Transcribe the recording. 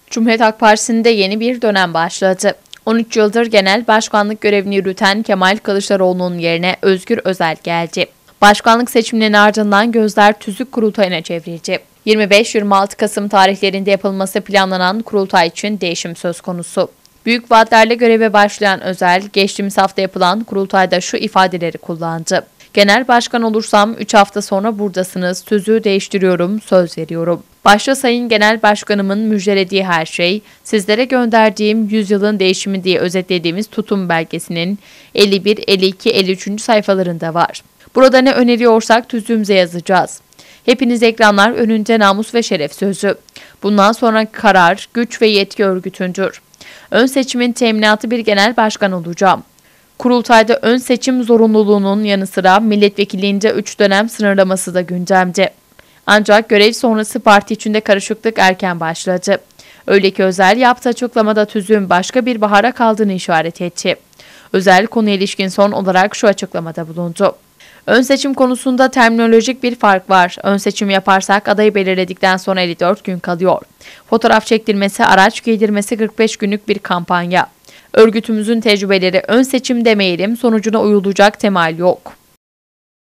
Cumhuriyet Halk Partisi'nde yeni bir dönem başladı. 13 yıldır genel başkanlık görevini yürüten Kemal Kılıçdaroğlu'nun yerine Özgür Özel geldi. Başkanlık seçimlerinin ardından gözler tüzük kurultayına çevrildi. 25-26 Kasım tarihlerinde yapılması planlanan kurultay için değişim söz konusu. Büyük vaatlerle göreve başlayan Özel, geçtiğimiz hafta yapılan kurultayda şu ifadeleri kullandı. Genel başkan olursam 3 hafta sonra buradasınız, tüzüğü değiştiriyorum, söz veriyorum. Başta Sayın Genel Başkanımın müjdelediği her şey, sizlere gönderdiğim yüzyılın değişimi diye özetlediğimiz tutum belgesinin 51, 52, 53. sayfalarında var. Burada ne öneriyorsak tüzüğümüze yazacağız. Hepiniz ekranlar önünde namus ve şeref sözü. Bundan sonra karar, güç ve yetki örgütündür. Ön seçimin teminatı bir genel başkan olacağım. Kurultayda ön seçim zorunluluğunun yanı sıra milletvekilliğinde 3 dönem sınırlaması da gündemde. Ancak görev sonrası parti içinde karışıklık erken başladı. Öyle ki Özel yaptığı açıklamada tüzüğün başka bir bahara kaldığını işaret etti. Özel konuya ilişkin son olarak şu açıklamada bulundu. Ön seçim konusunda terminolojik bir fark var. Ön seçim yaparsak adayı belirledikten sonra 54 gün kalıyor. Fotoğraf çektirmesi, araç giydirmesi 45 günlük bir kampanya. Örgütümüzün tecrübeleri ön seçim demeyelim, sonucuna uyulacak temel yok.